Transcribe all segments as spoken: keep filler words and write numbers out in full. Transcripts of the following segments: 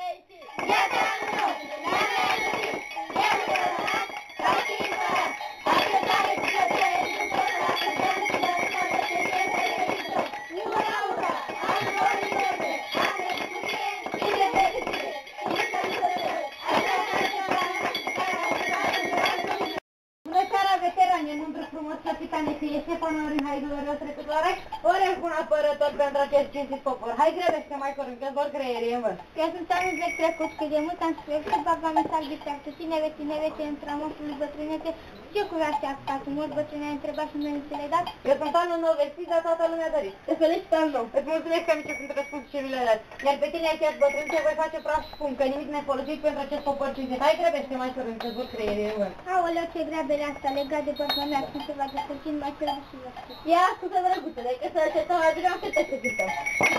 Ori bun apărător pentru acest cinstit popor. Hai grăbește mai curând, că vor creierii în văd. Eu sunt anul vechi trecut, că de mult am spus că baba mi s-a ghiceat. Tineve, tinevete, într-amortul bătrânete, ce cu vă așteaptă? Mulți bătrâni ai întrebat și noi nu le dat? Eu sunt anul nou vestit, dar toată lumea dorit. Te felicit anul nou. Îți mulțumesc că mici sunt răspuns și mi le dat. Iar pe tine, acești bătrâni, te voi face praf și spun că nimic nefolosit pentru acest popor cinstit. Hai grăbește mai curând, că vor creierii în văd. Aoleu, ce grabele asta, legat de bărba mea, cum se va de puțin mai târziu și vă știu. Ia, ascultă, drăguțele, că să așteptăm mai bine, am să te cântăm.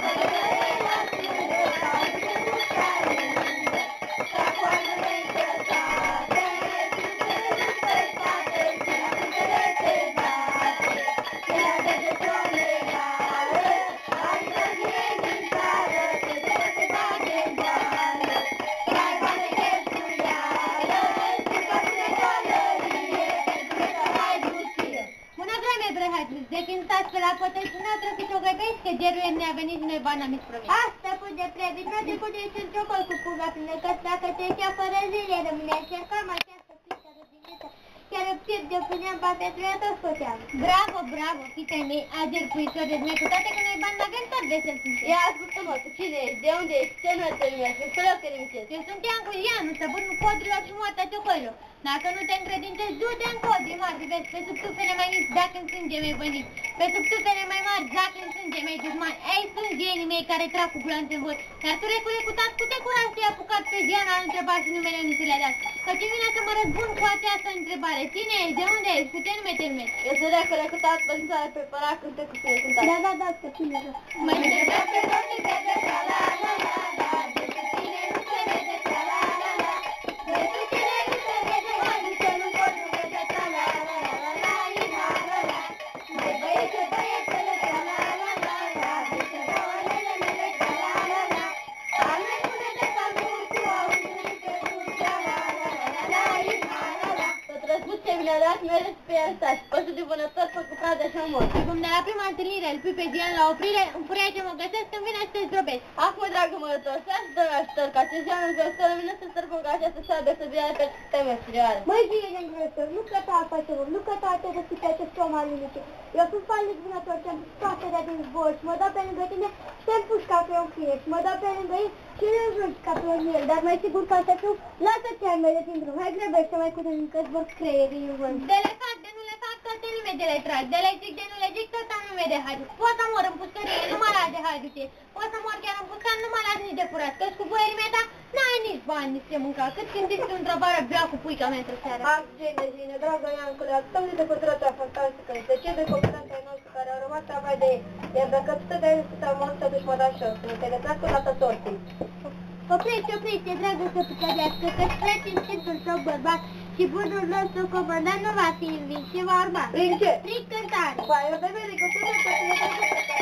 De când stați pe la pătăși, nu a trăcut o găbești, că gerul ne-a venit și noi bani am promis. Asta pun de previt, nu te cu de centrocol cu puga plină, că dacă te cea fără zile rămâne, încercam această pistă rădiniță, chiar îmi pierd de puneam pentru ea tot scoteam. Bravo, bravo, fiței mei, ager puitori de mine, cu toate că noi bani n-avem tot de să simți. Ia, ascultă-mă, tu cine ești, de unde ești, ce nu te numești, în felul că nimicești. Eu sunt Iancu Ianu, stăpânul podrilor și moartea ciocolilor. Dacă nu te încredințezi, du-te în codii mari, vezi, pe sub tufele mai mici, dacă în sânge mai bănit, pe sub tufele mai mari, dacă în sânge mai dușmani, ei sunt genii mei care trag cu gloanțe în vot, dar tu recurecutat, cu te curaj te-ai apucat pe Diana, a întrebat și numele nu ți le-a dat. Că ce vine să mă răzbun cu această întrebare, cine ești, de unde ești, cu ce nume te numești? Eu sunt recurecutat, părințare pe părat, cânte cu tine, cântat. Da, da, da, că cine rău. Mă întrebat pe toate vede, la la la la la, de cu tine nu se vede, la la la la, de cu tine nu se vede, mai să nu pot nu vede, la la la la la la, la la la, de băiețe, băiețele, la la la la la, de ce băoanele mele, la la la la, a ne pune de salvuri cu auzuri pe sus, la la la la la, la la la, tot răspus ce mi le-a dat, mereu pe el stași, păsul de vânător, făcut frate și omor. Cum de la prima întâlnire îl pui pe Dian la oprire, îmi furia ce mă găsesc când vine să te zdrobesc. Acum, dragă mărător, să-și dă ajutor, ca ce ziua în găsător, mine să stărpăm ca această sabie să vină pe teme frioare. Măi, bine de îngrăsător, nu că ta face rău, nu că ta te răspi pe acest om al linice. Eu sunt falnic vânător, ce-am toate de din zbor și mă dau pe lângă tine și te împuși ca pe un fie și mă dau pe lângă ei și le înjungi ca pe un miel, dar mai sigur ca să fiu, lasă-te armele din drum, hai grăbește mai cu tine, că-ți vor creierii în vânt. De le fac, de nu le fac, toate nume de le trag, de le zic, de nu le zic, tot am nume de haidu. Poți să mor în pușcărie, nu mă las de haiduțe, poți să mor chiar în pușcan, nu mă las nici de furat, că-ți cu boierii mea ta, n-ai nici bani, nici ce mânca, cât când ești într-o vară bea cu puica mea într-o seară. Ah, gine, gine, dragă Iancule, atât de pătrăța fantastică, este ce de copilanța ai noștri care au rămas tramvai de ei, iar dacă tu te dai în câte mort, totuși mă dai și eu, să ne teletrască o dată sorții. Oprește, oprește, dragă căpitărească, că-ți pleci în simțul tău bărbat și bunul nostru comandant nu va fi învins, ce va urma. Prin ce? Prin cântare. Ba, eu de vede că tu nu te pune pe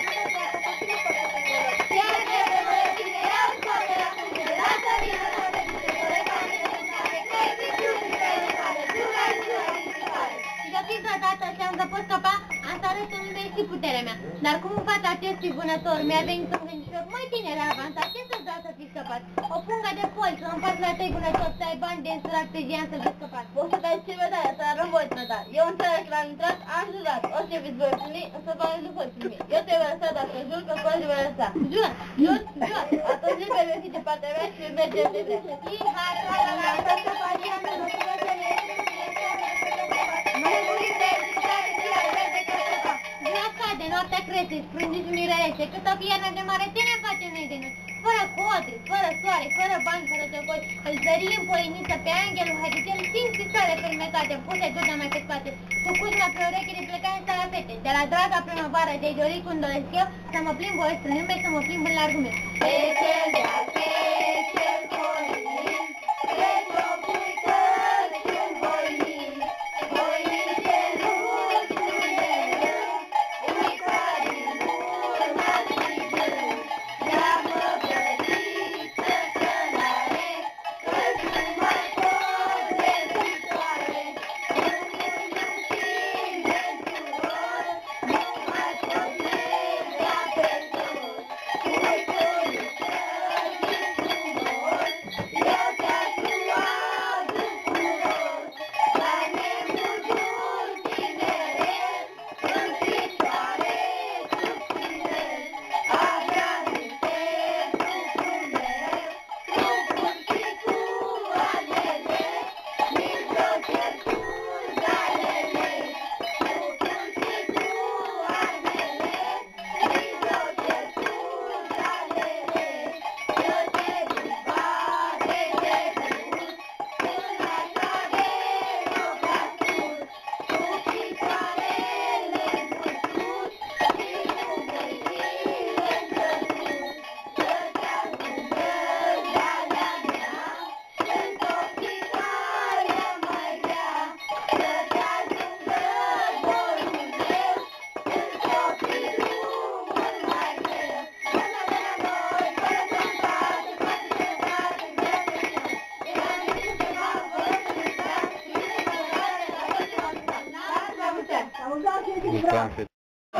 Iar de băieține, iau scoate la cuvinte, lasă vină toate cuvintele care ne cântare, crei piciuni pe care jura, jura, jura. Și că fiindcă dată ți-am să pot scăpa, asta arăt în lume și puterea mea. Dar cum în fața acestui vânător mi-a venit un gândișor, măi tinere avansat, ce să-ți dau să fii scăpat? O pungă de fol, să îmi faci la tăi vânător, să ai bani de însurat pe Dian să fii scăpat. O să dai ce vedea, să arăt voi trăda. Eu înțeleg că l-am intrat, am jurat. Orice veți voi primi, însă banii nu voi primi. Eu te voi lăsa dacă jur că poți voi lăsa. Jur, Jur, jur. Atunci nu pe fi de partea mea și merge de vrea. Iha, tra la la, să te faci Dian, nu să vă să ne de noaptea crește, sprândiți unii rărește, cât o fie de mare, ce ne facem noi de noi? Fără codri, fără soare, fără bani, fără tăcoi, îl zărim poiniță pe angelul Haditel, cinci pistoale fermecate, puse duda mai pe spate, cu cușma pe ureche de plecare în sala fete, de la draga primăvară de-i dori cum doresc eu, să mă plimb o strănume, să mă plimb în largul meu. Pe cel de-a pe cel poinim, pe copui cări cel voinim, voinim cel rus cu el, uica din urma și gând, ia-mă plătiță că n-ai Intram pe...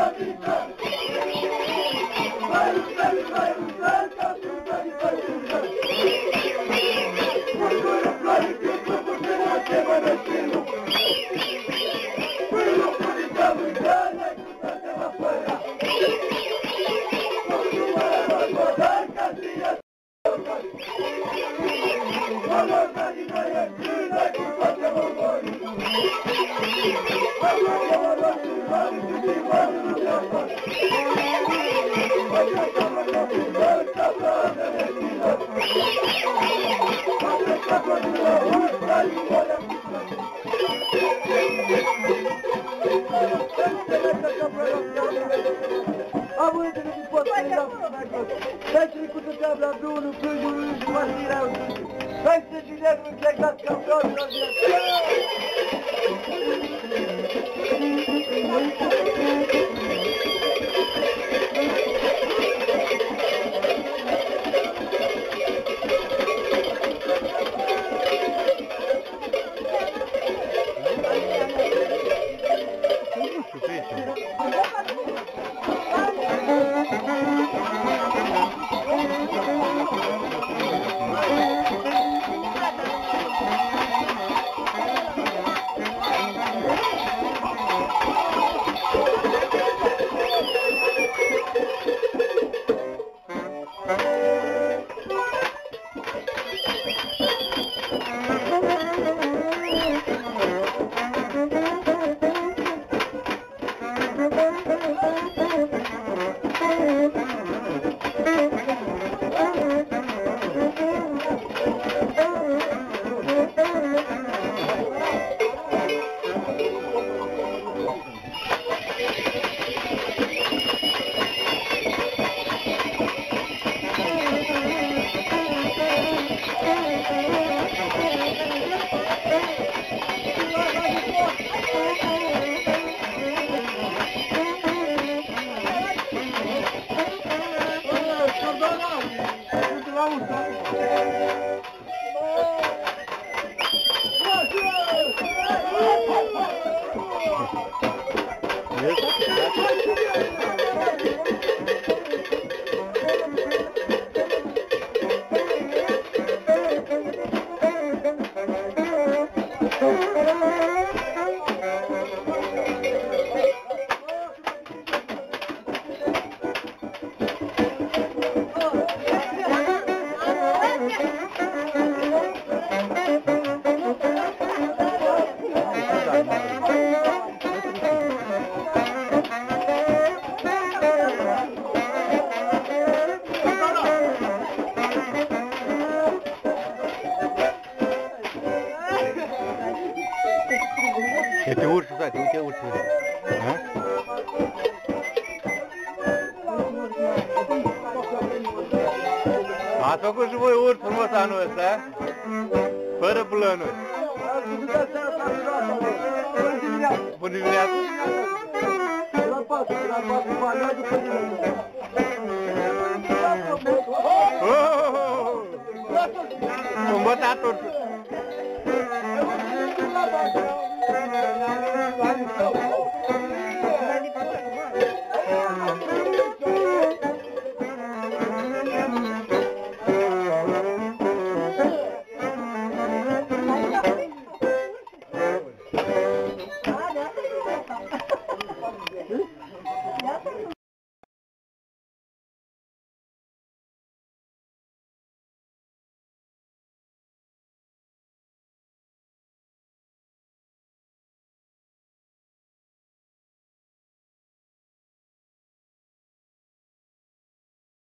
Te urci, frate, uite urci. Ați făcut și voi urci frumos anul ăsta? Fără plănuri. Bună dimineața! La patru, la patru, la după dimineața. Un bătatul!